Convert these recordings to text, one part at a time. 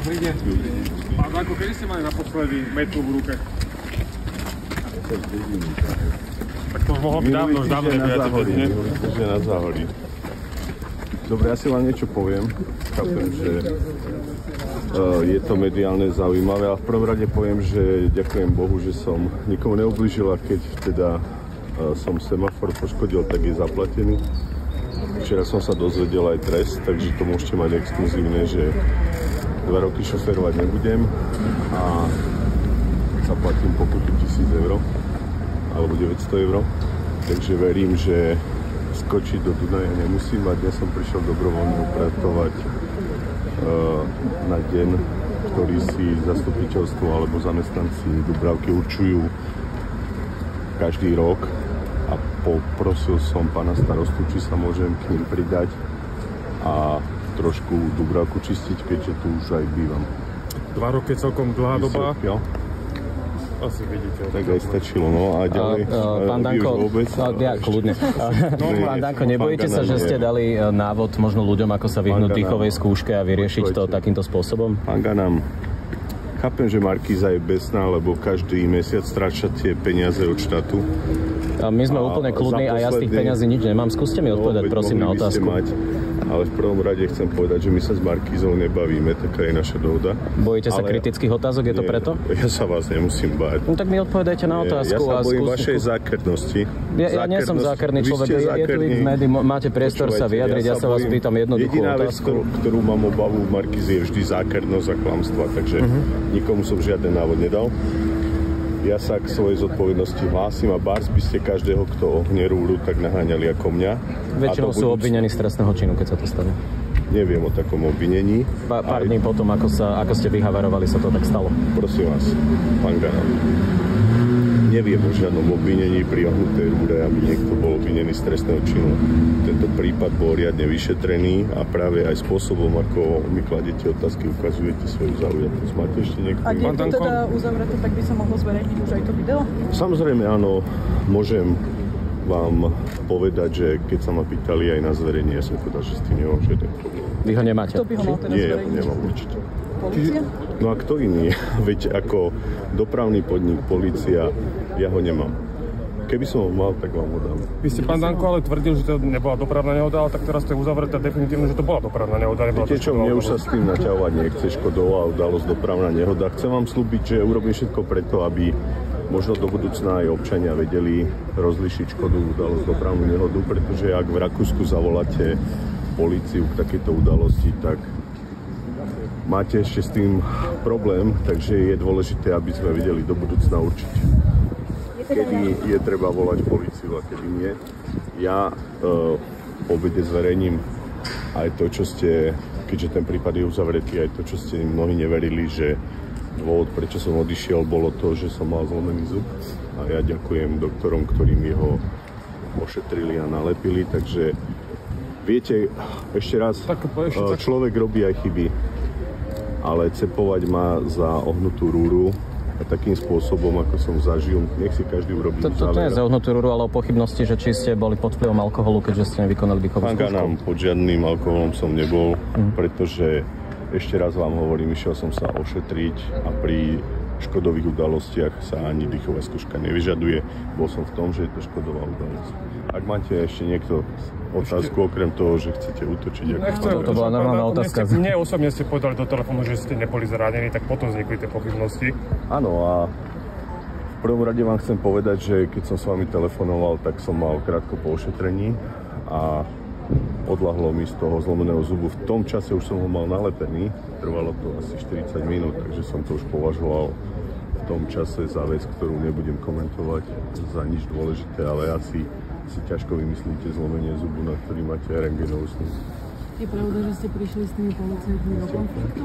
Dobrý deň. A ako kedy ste mali naposledy metru v ruke? Tak to už mohlo byť dávno, už dávno nebude, nie? Že na Záhorí. Dobre, ja si vám niečo poviem. Chápem, že je to mediálne zaujímavé, a v prvom rade poviem, že ďakujem Bohu, že som nikomu neublížil, a keď teda som semafor poškodil, tak je zaplatený. Včera som sa dozvedel aj trest, takže to môžete mať exkluzívne, že 2 roky šoférovať nebudem a zaplatím pokutu 1000 eur alebo 900 eur. Takže verím, že skočiť do Dunaja nemusím, a dnes som prišiel dobrovoľne upratovať na deň, ktorý si zastupiteľstvo alebo zamestnanci Dubravky určujú každý rok, a poprosil som pána starostu, či sa môžem k ním pridať a trošku Dubravku čistiť, keďže tu už aj bývam. 2 roky je celkom dlhá doba. Jo. Asi vidíte. Tak aj stačilo, no a ďalej. Pán Danko, kľudne. Pán Danko, nebojíte sa, že ste dali návod možno ľuďom, ako sa vyhnúť dýchovej skúške a vyriešiť to takýmto spôsobom? Pán Ganam, chápem, že Markíza je besná, lebo každý mesiac stráča tie peniaze od štátu. A my sme úplne kľudní a ja z tých peňazí nič nemám. Skúste mi odpovedať, prosím, na otázku. Ale v prvom rade chcem povedať, že my sa s Markízou nebavíme, taká je naša dohoda. Bojíte sa kritických otázok, je to preto? Ja sa vás nemusím báť. No tak mi odpovedajte na otázku. Ja sa bojím vašej zákernosti. Ja nie som zákerný človek, je tu v médií, máte priestor sa vyjadriť, ja sa vás pýtam jednoduchú otázku. Jediná vec, ktorú mám obavu v Markíze, je vždy zákernosť a klamstva, takže nikomu som žiaden návod nedal. Ja sa k svojej zodpovednosti hlásim, a bárs by ste každého, kto ohne rúru, tak naháňali ako mňa. Väčšinou sú obvinení z trestného činu, keď sa to stane. Neviem o takom obvinení. Pár dní potom, ako ste vyhavarovali, sa to tak stalo. Prosím vás, pán Ganam, neviem o žiadnom obvinení pri ohnutej rúre, aby niekto bol obvinený z trestného činu. Tento prípad bol riadne vyšetrený a práve aj spôsobom, ako mi kladete otázky, ukazujete svoju zaujatosť. Máte ešte niekto? A nie je to teda uzavreté, tak by sa mohlo zverejniť už aj to video? Samozrejme áno, môžem vám povedať, že keď sa ma pýtali aj na zverejnie, ja som povedal, že s tým nemám žiaden problém. Vy ho nemáte? Kto by ho mal teda zverejniť? Nie, ja ho nemám určite. Polícia? No a kto iný? Veď ako dopravný podnik, polícia, ja ho nemám. Keby som ho mal, tak vám ho dám. Vy ste, pán Danko, ale tvrdil, že to nebola dopravná nehoda, ale tak teraz to je uzavreté definitívne, že to bola dopravná nehoda. Viete čo, mne už sa s tým naťahovať nechce, škodová udalosť, dopravná nehoda. Chcem vám slúbiť, že urobím všetko preto, aby možno do budúcna aj občania vedeli rozlišiť škodu, udalosť, dopravnú nehodu, pretože ak v Rakúsku zavoláte políciu k takejto udalosti, tak máte ešte s tým problém, takže je dôležité, aby sme videli do budúcna určiť, kedy je treba volať políciu a kedy nie. Ja po obede zverejním aj to, čo ste, keďže ten prípad je uzavretý, aj to, čo ste mnohí neverili, že dôvod, prečo som odišiel, bolo to, že som mal zlomený zub, a ja ďakujem doktorom, ktorí mi ho ošetrili a nalepili, takže viete, ešte raz, človek robí aj chyby, ale cepovať ma za ohnutú rúru a takým spôsobom, ako som zažil, nech si každý urobí záver. To nie je za ohnutú rúru, ale o pochybnosti, že či ste boli pod vplyvom alkoholu, keďže ste nevykonali dýchovú skúšku. Pán Ganam, pod žiadnym alkoholom som nebol, pretože ešte raz vám hovorím, išiel som sa ošetriť a pri škodových udalostiach sa ani dýchová skúška nevyžaduje. Bol som v tom, že je to škodová udalosť. Ak máte ešte niekto otázku, okrem toho, že chcete útočiť. To bola normálna otázka. Mne osobne ste povedali do telefónu, že ste neboli zranení, tak potom vznikli tie pochybnosti. Áno, a v prvom rade vám chcem povedať, že keď som s vami telefonoval, tak som mal krátko po ošetrení a odľahlo mi z toho zlomeného zubu. V tom čase už som ho mal nalepený, trvalo to asi 40 minút, takže som to už považoval v tom čase za vec, ktorú nebudem komentovať za nič dôležité, ale asi si ťažko vymyslíte zlomenie zubu, na ktorý máte rentgenovú snímku. Je pravda, že ste prišli s tými policajtmi do konfliktu?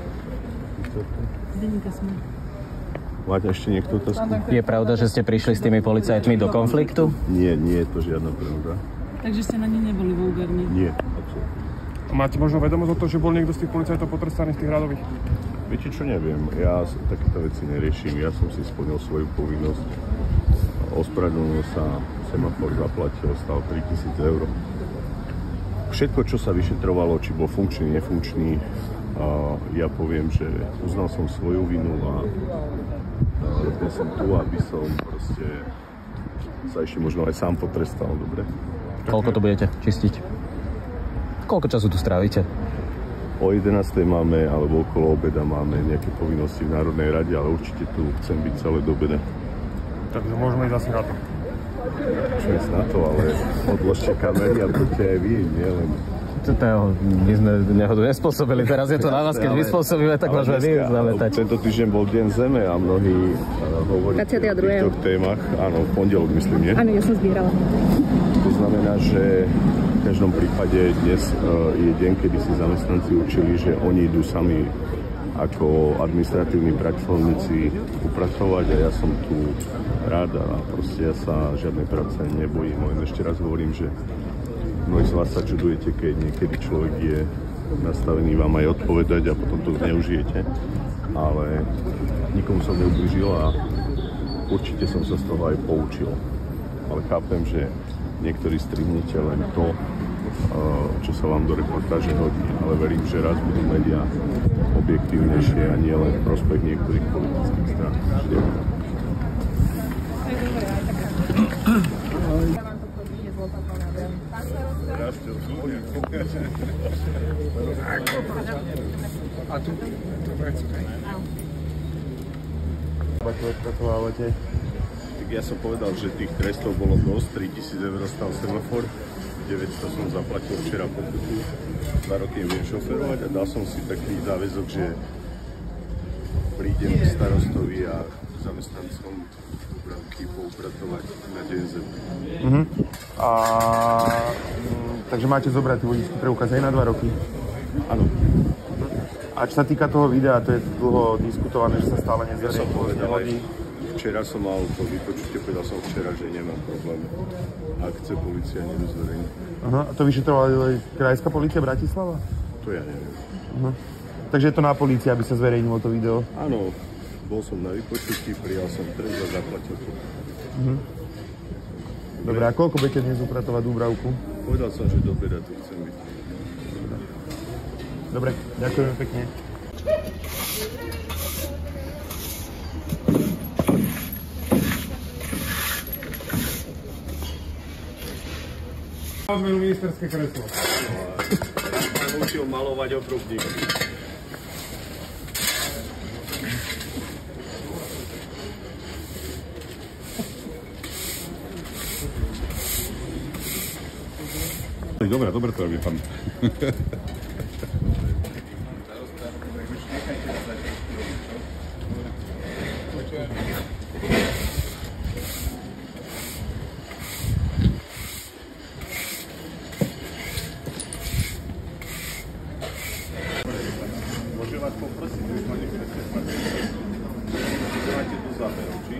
Zdeníka Sme. Máte ešte niekto otázku? Je pravda, že ste prišli s tými policajtmi do konfliktu? Nie, nie je to žiadna pravda. Takže ste na ne neboli vulgárni? Nie, absolútne. Máte možno vedomosť o to, že bol niekto z tých policajtov potrestaný z tých radových? Viete čo, neviem. Ja takéto veci neriešim. Ja som si splnil svoju povinnosť. Ospravedlnil sa, semafor zaplatil, stal 3000 eur. Všetko, čo sa vyšetrovalo, či bol funkčný, nefunkčný, Ja poviem, že uznal som svoju vinu a ja som tu, aby som proste sa ešte možno aj sám potrestal, dobre? Koľko to budete čistiť? Koľko času tu strávite? O 11. máme, alebo okolo obeda máme nejaké povinnosti v Národnej rade, ale určite tu chcem byť celé do obeda. Takže môžeme ísť asi na to. Čo je na to, ale odložte kamery a poďte aj vy, nielen. My sme nehodu nespôsobili, teraz je to na vás, keď vyspôsobíme, tak môžeme my zametať. Tento týždeň bol Deň Zeme a mnohí hovorí o týchto témach. Áno, v pondelok myslím, nie? Áno, ja som zbierala. To znamená, že v každom prípade dnes je deň, kedy si zamestnanci učili, že oni idú sami ako administratívni pracovníci upracovať a ja som tu rád a proste ja sa žiadnej práce nebojím. Len ešte raz hovorím, že mnohí z vás sa čudujete, keď niekedy človek je nastavený vám aj odpovedať a potom to zneužijete. Ale nikomu som neublížil a určite som sa z toho aj poučil. Ale chápem, že niektorí strihnete len to, čo sa vám do reportáže hodí. Ale verím, že raz budú médiá objektívnejšie a nie len v prospech niektorých politických strán. A tu vracíme. Tak ja som povedal, že tých trestov bolo dosť. 3000 eur stal semafor, 900 som zaplatil včera pokutu, 2 roky viem šoferovať a dal som si taký záväzok, že prídem k starostovi a zamestnancom Dúbravky poupratovať na Deň Zeme. Takže máte zobrať vodičský preukaz aj na 2 roky? Áno. A čo sa týka toho videa, to je dlho diskutované, že sa stále nezverejní. Včera som mal to vypočutie, povedal som včera, že nemám problém, ak chce polícia nezverejniť. Aha, a to vyšetrovala aj Krajská polícia Bratislava? To ja neviem. Takže je to na polícii, aby sa zverejnilo to video? Áno, bol som na vypočutí, prijal som trest a zaplatil to. Dobre, a koľko budete dnes upratovať Dúbravku? Povedal som, že do obeda tu chcem byť. Dobre, ďakujem pekne. Zmenu ministerské kreslo. Ja som učil malovať okrúžnik. Dobre to robí pán. Môžem vás poprosiť, už ma nechcete platiť. Máte tu záberov, či?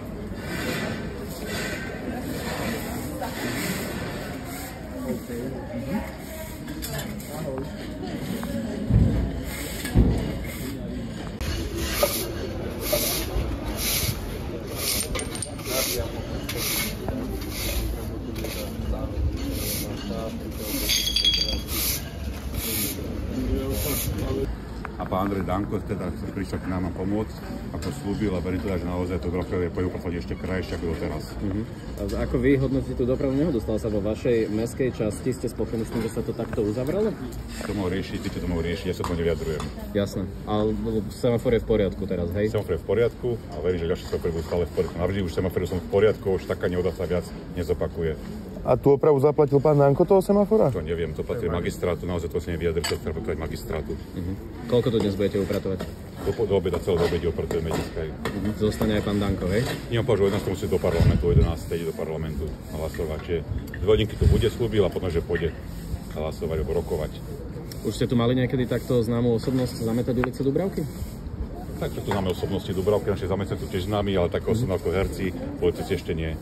A pán Andrej Danko teda prišiel k nám pomôcť, ako slúbil, a verím teda, že naozaj to dopravy pôjde upracovať ešte krajšie ako doteraz. A ako vy hodnotíte tú dopravnú nehodu? Stala sa vo vašej mestskej časti? Ste spokojní s tým, že sa to takto uzavrelo? To mohol riešiť, ty to mohol riešiť, ja sa to nevyjadrujem. Jasné. Ale semafor je v poriadku teraz, hej? Semafor je v poriadku a verím, že ďalšie semafory budú stále v poriadku. Navždy už semafory som v poriadku, už taká nehoda sa viac nezopakuje. A tú opravu zaplatil pán Danko toho semafora? To neviem, to patrí magistrátu, naozaj to sa nevyjadrím, to treba povedať magistrátu. Koľko to dnes budete upratovať? Do obeda, celé do obede opratujeme dneska. Zostane aj pán Danko, hej? Nemám povedať, o 11. musí do parlamentu, o 11. ide do parlamentu hlasovať, že 2 hodinky to bude, slúbil a potom, že pôjde hlasovať alebo rokovať. Už ste tu mali niekedy takto známú osobnosť zametať ulice Dúbravky? Tak tu máme osobnosti Dúbravky, naše zamestnanci sú tiež známi, ale také osobné ako herci, politici ešte nie.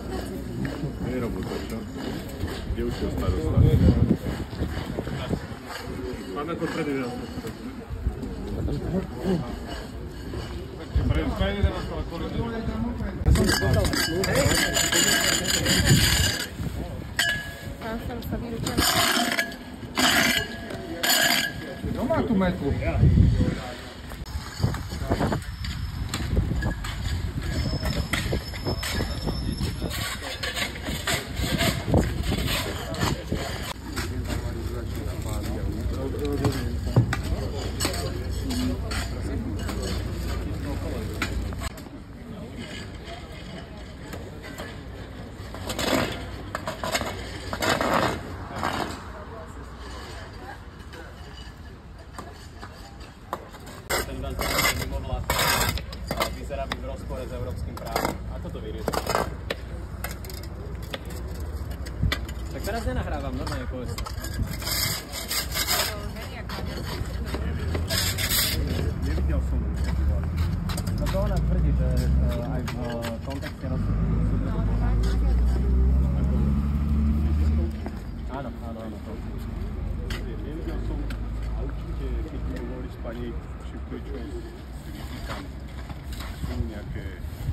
Nerobu to, čo? Kde už je starosta? Kto má tú metlu? Vyzerá byť v rozpore s európskym právom. Ako to vyriešiť? Tak teraz nenahrávam, normálne povedz. Nevidel som. No to ona tvrdí, že aj v kontexte rozsudku. Áno. Nevidel som a určite, keď budem hovoriť s pani Šimkovičovou, si vypýtam, sú nejaké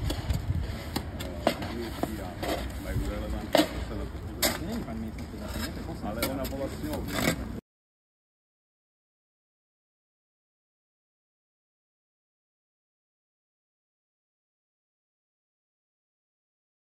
námietky a majú relevantné, čo sa na to pozrieť. Nie, pán minister, teda, nie, to je poslanec. Ale ona bola s ňou.